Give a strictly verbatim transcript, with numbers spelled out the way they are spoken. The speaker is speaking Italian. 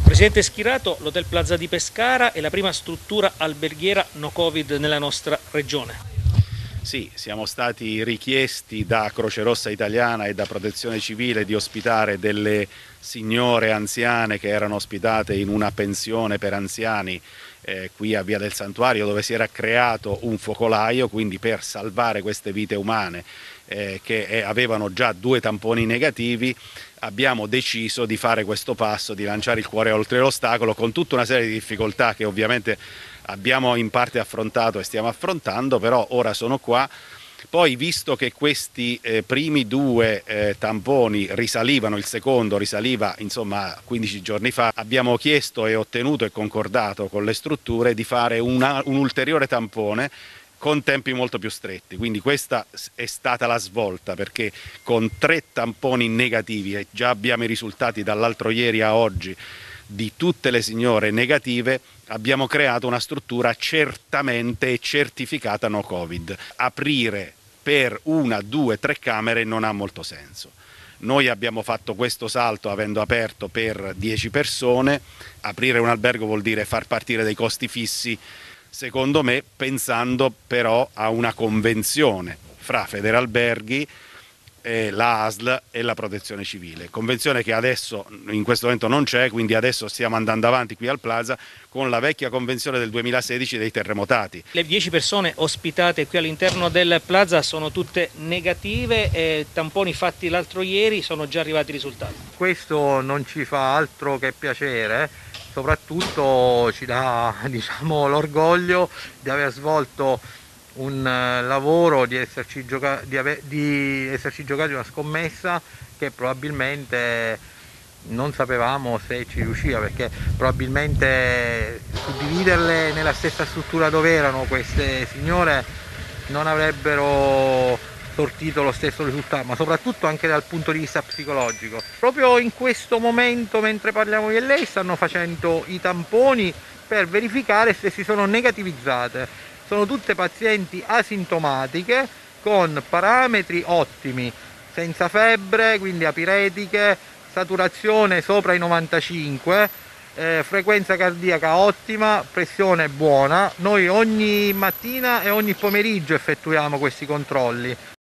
Presidente Schirato, l'Hotel Plaza di Pescara è la prima struttura alberghiera no Covid nella nostra regione. Sì, siamo stati richiesti da Croce Rossa Italiana e da Protezione Civile di ospitare delle signore anziane che erano ospitate in una pensione per anziani eh, qui a Via del Santuario, dove si era creato un focolaio, quindi per salvare queste vite umane eh, che eh, avevano già due tamponi negativi. Abbiamo deciso di fare questo passo, di lanciare il cuore oltre l'ostacolo, con tutta una serie di difficoltà che ovviamente abbiamo in parte affrontato e stiamo affrontando, però ora sono qua. Poi, visto che questi eh, primi due eh, tamponi risalivano, il secondo risaliva insomma quindici giorni fa, abbiamo chiesto e ottenuto e concordato con le strutture di fare una, un ulteriore tampone con tempi molto più stretti, quindi questa è stata la svolta, perché con tre tamponi negativi, e già abbiamo i risultati dall'altro ieri a oggi di tutte le signore negative, abbiamo creato una struttura certamente certificata no Covid. Aprire per una, due, tre camere non ha molto senso. Noi abbiamo fatto questo salto avendo aperto per dieci persone. Aprire un albergo vuol dire far partire dei costi fissi, secondo me, pensando però a una convenzione fra Federalberghi, eh, la A S L e la Protezione Civile, convenzione che adesso in questo momento non c'è, quindi adesso stiamo andando avanti qui al Plaza con la vecchia convenzione del duemilasedici dei terremotati. Le dieci persone ospitate qui all'interno del Plaza sono tutte negative e tamponi fatti l'altro ieri sono già arrivati i risultati. Questo non ci fa altro che piacere, soprattutto ci dà, diciamo, l'orgoglio di aver svolto un lavoro, di esserci, gioca di, ave di esserci giocati una scommessa che probabilmente non sapevamo se ci riusciva, perché probabilmente suddividerle nella stessa struttura dove erano queste signore non avrebbero sortito lo stesso risultato, ma soprattutto anche dal punto di vista psicologico. Proprio in questo momento, mentre parliamo io e lei, stanno facendo i tamponi per verificare se si sono negativizzate. Sono tutte pazienti asintomatiche con parametri ottimi, senza febbre, quindi apiretiche, saturazione sopra i novantacinque, eh, frequenza cardiaca ottima, pressione buona. Noi ogni mattina e ogni pomeriggio effettuiamo questi controlli.